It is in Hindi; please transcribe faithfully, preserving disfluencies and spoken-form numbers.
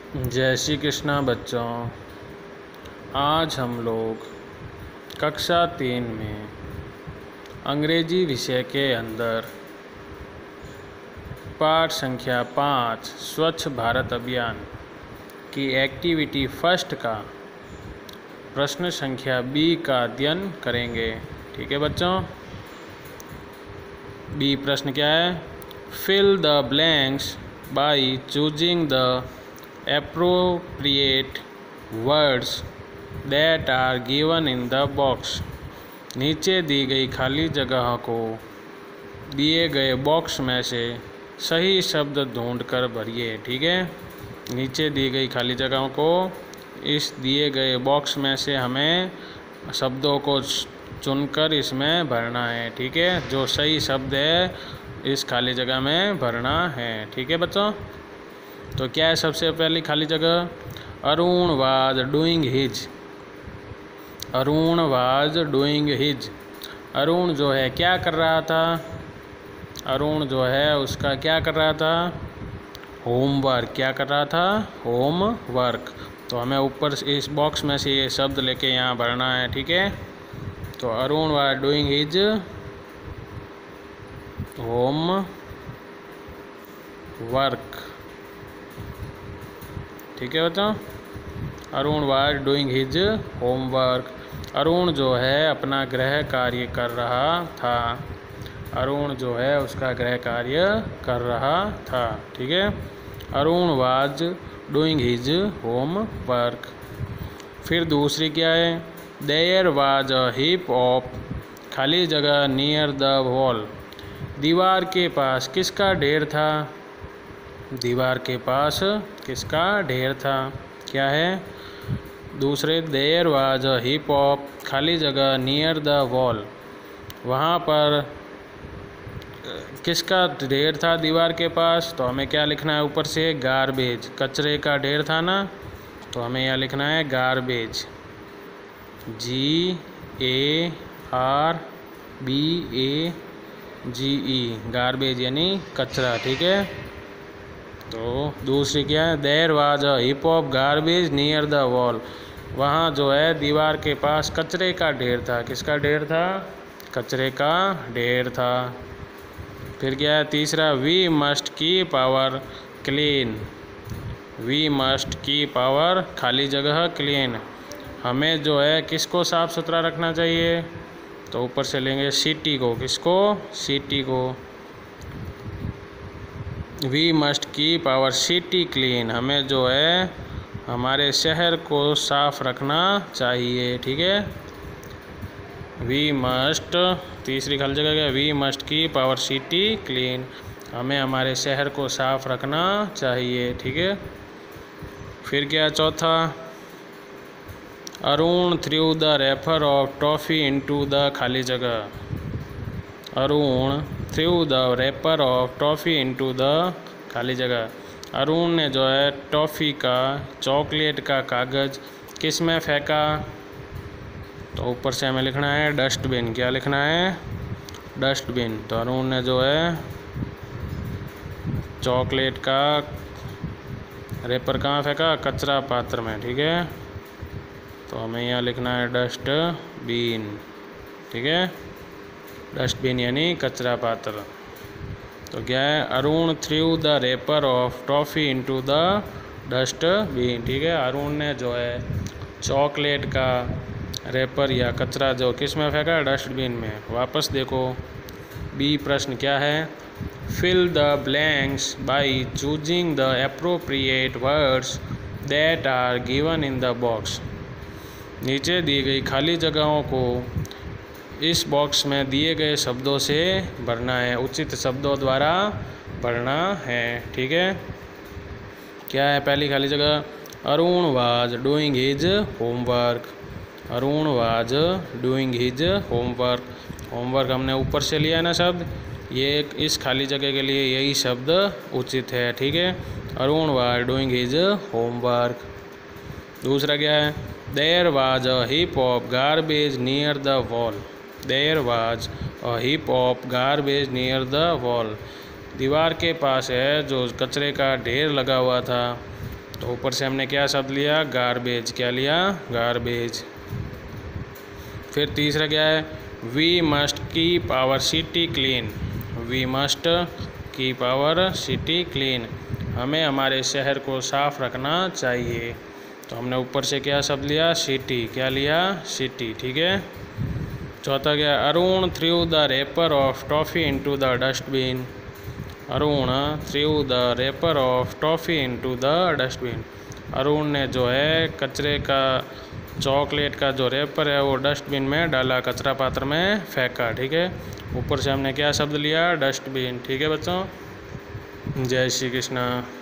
जय श्री कृष्णा बच्चों। आज हम लोग कक्षा तीन में अंग्रेजी विषय के अंदर पाठ संख्या पाँच स्वच्छ भारत अभियान की एक्टिविटी फर्स्ट का प्रश्न संख्या बी का अध्ययन करेंगे। ठीक है बच्चों। बी प्रश्न क्या है? Fill the blanks by choosing the appropriate words that are given in the box। नीचे दी गई खाली जगह को दिए गए बॉक्स में से सही शब्द ढूंढकर भरिए। ठीक है, नीचे दी गई खाली जगहों को इस दिए गए बॉक्स में से हमें शब्दों को चुनकर इसमें भरना है। ठीक है, जो सही शब्द है इस खाली जगह में भरना है। ठीक है बच्चों। तो क्या है सबसे पहली खाली जगह? Arun was doing his. Arun was doing his. Arun जो है क्या कर रहा था? अरुण जो है उसका क्या कर रहा था? होमवर्क। क्या कर रहा था? होमवर्क। तो हमें ऊपर इस बॉक्स में से ये शब्द लेके यहाँ भरना है। ठीक है, तो Arun was doing his homework. ठीक है बच्चों। Arun was doing his homework. Arun जो है अपना गृह कार्य कर रहा था। अरुण जो है उसका गृह कार्य कर रहा था। ठीक है, Arun was doing his homework. फिर दूसरी क्या है? There was a heap of खाली जगह नियर द वॉल। दीवार के पास किसका ढेर था? दीवार के पास किसका ढेर था? क्या है? दूसरे there was a heap of खाली जगह नियर द वॉल। वहाँ पर किसका ढेर था दीवार के पास? तो हमें क्या लिखना है ऊपर से? गार्बेज। कचरे का ढेर था ना, तो हमें यहाँ लिखना है garbage. G A R B A G E, garbage यानी कचरा। ठीक है, तो दूसरी क्या है? There was a heap of garbage near the wall. वहाँ जो है दीवार के पास कचरे का ढेर था। किसका ढेर था? कचरे का ढेर था। फिर क्या है तीसरा? We must keep our clean. We must keep our खाली जगह क्लीन। हमें जो है किसको साफ सुथरा रखना चाहिए? तो ऊपर से लेंगे सिटी को। किसको? सिटी को। We must keep our city clean. हमें जो है हमारे शहर को साफ रखना चाहिए। ठीक है, वी मस्ट, तीसरी खाली जगह क्या? We must keep our city clean. हमें हमारे शहर को साफ रखना चाहिए। ठीक है, फिर क्या चौथा? Arun threw the wrapper of toffee into the खाली जगह। Arun threw the wrapper of toffee into the खाली जगह। अरुण ने जो है टॉफ़ी का, चॉकलेट का कागज़ किस में फेंका? तो ऊपर से हमें लिखना है डस्टबिन। क्या लिखना है? डस्टबिन। तो अरुण ने जो है चॉकलेट का रेपर कहाँ फेंका? कचरा पात्र में। ठीक है, तो हमें यहाँ लिखना है डस्टबिन। ठीक है, डस्टबिन यानी कचरा पात्र। तो क्या है? Arun threw the wrapper of toffee into the dustbin. ठीक है, अरुण ने जो है चॉकलेट का रेपर या कचरा जो किस में फेंका? डस्टबिन में। वापस देखो बी प्रश्न क्या है? Fill the blanks by choosing the appropriate words that are given in the box. नीचे दी गई खाली जगहों को इस बॉक्स में दिए गए शब्दों से भरना है, उचित शब्दों द्वारा भरना है। ठीक है, क्या है पहली खाली जगह? Arun was doing his homework. Arun was doing his homework. Homework हमने ऊपर से लिया है ना शब्द, ये इस खाली जगह के लिए यही शब्द उचित है। ठीक है, Arun was doing his homework. दूसरा क्या है? There was a heap of garbage near the wall. There was a heap of garbage near the wall. दीवार के पास है जो कचरे का ढेर लगा हुआ था। तो ऊपर से हमने क्या शब्द लिया, गार्बेज। क्या लिया, गार्बेज। फिर तीसरा क्या है, we must keep our city clean. We must keep our city clean, हमें हमारे शहर को साफ रखना चाहिए। तो हमने ऊपर से क्या शब्द लिया, सिटी। क्या लिया, सिटी। ठीक है। चौथा क्या, Arun threw the wrapper of toffee into the dustbin. Arun threw the wrapper of toffee into the dustbin. Arun ने जो है कचरे का, चॉकलेट का जो रेपर है वो डस्टबिन में डाला, कचरा पात्र में फेंका। ठीक है। ऊपर से हमने क्या शब्द लिया, डस्टबिन। ठीक है बच्चों, जय श्री कृष्णा।